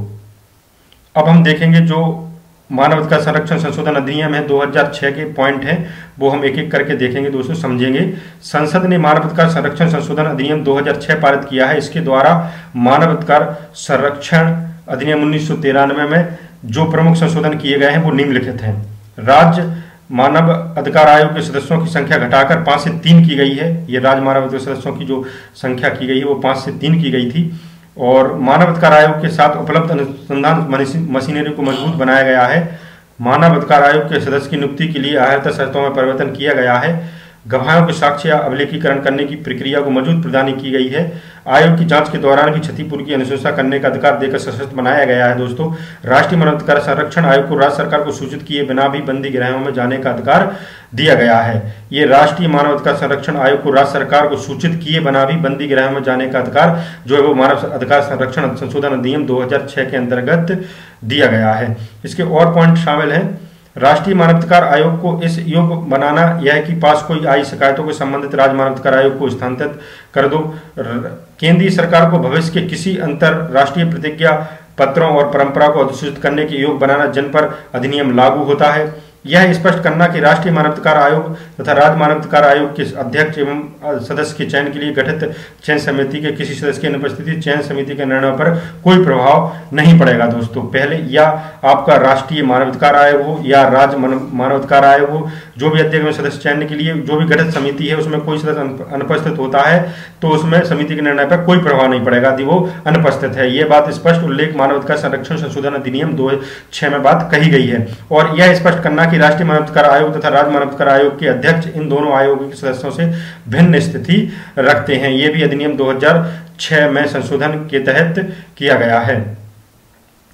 अब हम देखेंगे जो मानवाधिकार संरक्षण संशोधन अधिनियम है दो हज़ार छह के पॉइंट हैं, वो हम एक एक करके देखेंगे दोस्तों, समझेंगे। संसद ने मानवाधिकार संरक्षण संशोधन अधिनियम दो हज़ार छह पारित किया है। इसके द्वारा मानवाधिकार संरक्षण अधिनियम उन्नीस सौ तिरानवे में जो प्रमुख संशोधन किए गए हैं वो निम्नलिखित हैं। राज्य मानव अधिकार आयोग के सदस्यों की संख्या घटाकर पांच से तीन की गई है। ये राज्य मानव अधिकार सदस्यों की जो संख्या की गई है वो पांच से तीन की गई थी। और मानव अधिकार आयोग के साथ उपलब्ध अनुसंधान मशीनरी को मजबूत बनाया गया है। मानव अधिकार आयोग के सदस्य की नियुक्ति के लिए आयत शर्तों में परिवर्तन किया गया है। गवाहों के साक्ष्य या अभिलेखीकरण करने की प्रक्रिया को मजबूत प्रदान की गई है। आयोग की जांच के दौरान भी क्षतिपूर्ति की अनुशंसा करने का अधिकार देकर सशक्त बनाया गया है। दोस्तों राष्ट्रीय मानवाधिकार संरक्षण आयोग को राज्य सरकार को सूचित किए बिना भी बंदी गृहों में जाने का अधिकार दिया गया है। ये राष्ट्रीय मानवाधिकार संरक्षण आयोग को राज्य सरकार को सूचित किए बिना भी बंदी गृह में जाने का अधिकार जो है वो मानव अधिकार संरक्षण संशोधन अधिनियम दो हज़ार छह के अंतर्गत दिया गया है। इसके और पॉइंट शामिल हैं। राष्ट्रीय मानवाधिकार आयोग को इस योग्य बनाना यह है कि पास कोई आई शिकायतों को संबंधित राज्य मानवाधिकार आयोग को स्थानांतरित कर दो। केंद्रीय सरकार को भविष्य के किसी अंतरराष्ट्रीय प्रतिज्ञा पत्रों और परंपरा को अधिसूचित करने के योग्य बनाना जिन पर अधिनियम लागू होता है। यह स्पष्ट करना कि राष्ट्रीय मानवाधिकार आयोग तथा राज्य मानवाधिकार आयोग के अध्यक्ष एवं सदस्य के चयन के लिए गठित चयन समिति के किसी सदस्य की अनुपस्थिति चयन समिति के निर्णय पर कोई प्रभाव नहीं पड़ेगा। दोस्तों पहले या आपका राष्ट्रीय मानवाधिकार आयोग हो या राज्य मानवाधिकार आयोग हो, जो भी अध्यक्ष में सदस्य चयन के लिए जो भी गठित समिति है उसमें कोई सदस्य अनुपस्थित होता है तो उसमें समिति के निर्णय पर कोई प्रभाव नहीं पड़ेगा यदि वो अनुपस्थित है। ये बात स्पष्ट उल्लेख मानवाधिकार संरक्षण संशोधन अधिनियम दो हजार छह में बात कही गई है। और यह स्पष्ट करना कि राष्ट्रीय मानवाधिकार आयोग तथा राज्य मानवाधिकार आयोग के अध्यक्ष इन दोनों आयोगों के सदस्यों से भिन्न स्थिति रखते हैं। ये भी अधिनियम दो हज़ार छह में संशोधन के तहत किया गया है।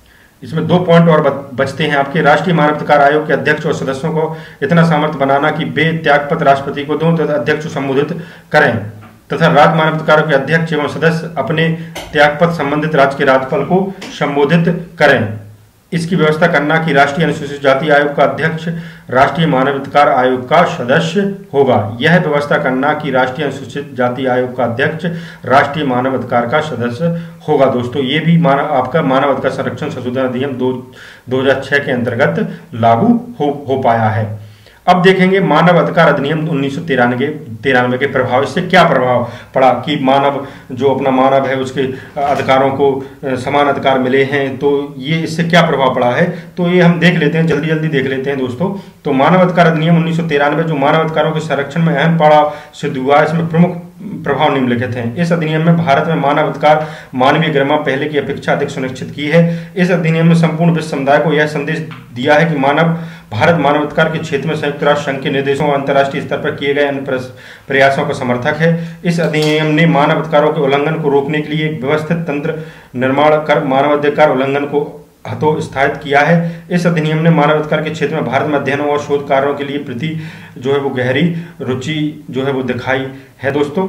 इसमें दो पॉइंट और बचते हैं आपके। राष्ट्रीय मानवाधिकार आयोग के अध्यक्ष और सदस्यों को इतना सामर्थ्य बनाना कि वे त्यागपत्र राष्ट्रपति को दें तथा अध्यक्ष को संबोधित करें, तथा राज्य मानवाधिकारों के अध्यक्ष एवं सदस्य अपने त्यागपत्र संबंधित राज्य के राज्यपाल को संबोधित करें। इसकी व्यवस्था करना कि राष्ट्रीय अनुसूचित जाति आयोग का अध्यक्ष राष्ट्रीय मानवाधिकार आयोग का सदस्य होगा। यह व्यवस्था करना कि राष्ट्रीय अनुसूचित जाति आयोग का अध्यक्ष राष्ट्रीय मानवाधिकार का सदस्य होगा। दोस्तों ये भी मानव आपका मानवाधिकार संरक्षण संशोधन अधिनियम दो दो हजार छह के अंतर्गत लागू हो हो पाया है। अब देखेंगे मानव अधिकार अधिनियम उन्नीस सौ तिरानवे तिरानवे के प्रभाव, इससे क्या प्रभाव पड़ा कि मानव जो अपना मानव है उसके अधिकारों को समान अधिकार मिले हैं, तो ये इससे क्या प्रभाव पड़ा है, तो ये हम देख लेते हैं, जल्दी जल्दी देख लेते हैं दोस्तों। तो मानव अधिकार अधिनियम उन्नीस सौ तिरानवे जो मानव अधिकारों के संरक्षण में अहम पड़ाव सिद्ध हुआ, इसमें प्रमुख प्रभाव निम्नलिखित हैं। इस अधिनियम में भारत में मानव अधिकार मानवीय गरिमा पहले की अपेक्षा अधिक सुनिश्चित की है। इस अधिनियम ने संपूर्ण विश्व समुदाय को यह संदेश दिया है कि मानव भारत मानवाधिकार के क्षेत्र में संयुक्त राष्ट्र संघ के निर्देशों और अंतर्राष्ट्रीय स्तर पर किए गए अन्य प्रयासों का समर्थक है। इस अधिनियम ने मानव अधिकारों के उल्लंघन को रोकने के लिए एक व्यवस्थित तंत्र निर्माण कर मानवाधिकार उल्लंघन को हतोत्साहित किया है। इस अधिनियम ने मानवाधिकार के क्षेत्र में भारत में अध्ययनों और शोध कार्यों के लिए प्रति जो है वो गहरी रुचि जो है वो दिखाई है। दोस्तों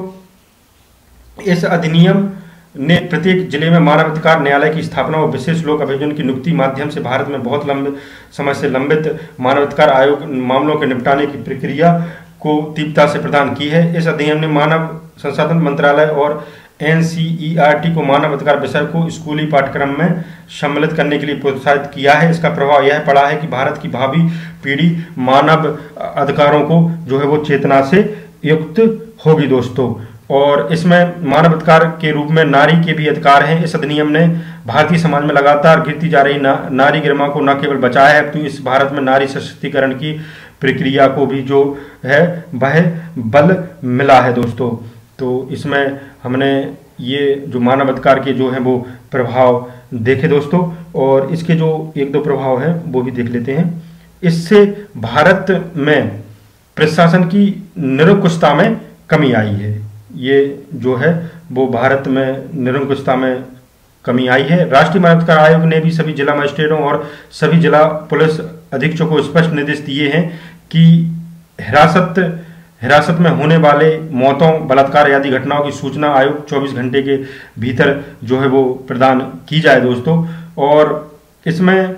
इस अधिनियम ने प्रत्येक जिले में मानवाधिकार न्यायालय की स्थापना और विशेष लोक अभियोजन की नियुक्ति माध्यम से भारत में बहुत लंबे समय से लंबित मानवाधिकार आयोग मामलों के निपटाने की प्रक्रिया को तीव्रता से प्रदान की है। इस अधिनियम ने मानव संसाधन मंत्रालय और N C E R T को मानव अधिकार विषय को स्कूली पाठ्यक्रम में सम्मिलित करने के लिए प्रोत्साहित किया है। इसका प्रभाव यह पड़ा है कि भारत की भावी पीढ़ी मानव अधिकारों को जो है वो चेतना से युक्त होगी। दोस्तों और इसमें मानव अधिकार के रूप में नारी के भी अधिकार हैं। इस अधिनियम ने भारतीय समाज में लगातार गिरती जा रही ना, नारी गरिमा को न केवल बचाया है, तो इस भारत में नारी सशक्तिकरण की प्रक्रिया को भी जो है वह बल मिला है। दोस्तों तो इसमें हमने ये जो मानव अधिकार के जो हैं वो प्रभाव देखे दोस्तों, और इसके जो एक दो प्रभाव हैं वो भी देख लेते हैं। इससे भारत में प्रशासन की निरंकुशता में कमी आई है। ये जो है वो भारत में निरंकुशता में कमी आई है। राष्ट्रीय मानवाधिकार आयोग ने भी सभी जिला मजिस्ट्रेटों और सभी जिला पुलिस अधीक्षकों को स्पष्ट निर्देश दिए हैं कि हिरासत हिरासत में होने वाले मौतों, बलात्कार आदि घटनाओं की सूचना आयोग चौबीस घंटे के भीतर जो है वो प्रदान की जाए। दोस्तों और इसमें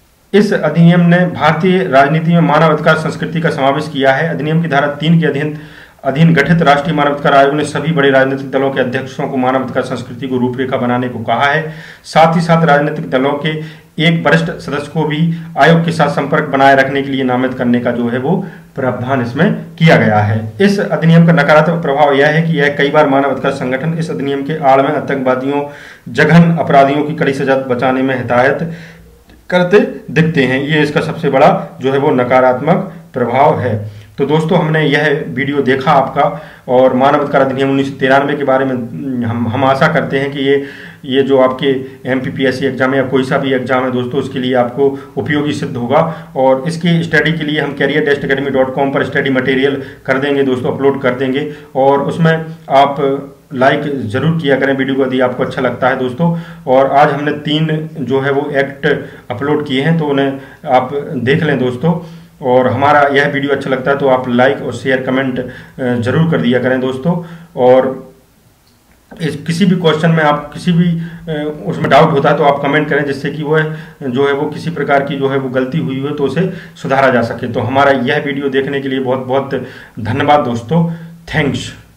इस अधिनियम ने भारतीय राजनीति में मानवाधिकार संस्कृति का समावेश किया है। अधिनियम की धारा तीन के अधीन अधीन गठित राष्ट्रीय मानवाधिकार आयोग ने सभी बड़े राजनीतिक दलों के अध्यक्षों को मानवाधिकार संस्कृति को रूपरेखा बनाने को कहा है। साथ ही साथ राजनीतिक दलों के एक वरिष्ठ सदस्य को भी आयोग के साथ संपर्क बनाए रखने के लिए नामित करने का जो है वो प्रावधान इसमें किया गया है। इस अधिनियम का नकारात्मक प्रभाव यह है कि यह कई बार मानवाधिकार संगठन इस अधिनियम के आड़ में आतंकवादियों, जघन्य अपराधियों की कड़ी सजा बचाने में हिदायत करते दिखते हैं। ये इसका सबसे बड़ा जो है वो नकारात्मक प्रभाव है। तो दोस्तों हमने यह वीडियो देखा आपका, और मानवाधिकार अधिनियम उन्नीस सौ तिरानवे के बारे में हम हम आशा करते हैं कि ये ये जो आपके M P P S C exam या कोई सा भी एग्जाम है दोस्तों, उसके लिए आपको उपयोगी सिद्ध होगा। और इसकी स्टडी के लिए हम career dest academy dot com पर स्टडी मटेरियल कर देंगे दोस्तों, अपलोड कर देंगे, और उसमें आप लाइक जरूर किया करें वीडियो को यदि आपको अच्छा लगता है दोस्तों। और आज हमने तीन जो है वो एक्ट अपलोड किए हैं, तो उन्हें आप देख लें दोस्तों। और हमारा यह वीडियो अच्छा लगता है तो आप लाइक और शेयर कमेंट जरूर कर दिया करें दोस्तों। और इस किसी भी क्वेश्चन में आप किसी भी उसमें डाउट होता है तो आप कमेंट करें, जिससे कि वह जो है वो किसी प्रकार की जो है वो गलती हुई हो तो उसे सुधारा जा सके। तो हमारा यह वीडियो देखने के लिए बहुत बहुत धन्यवाद दोस्तों। थैंक्स।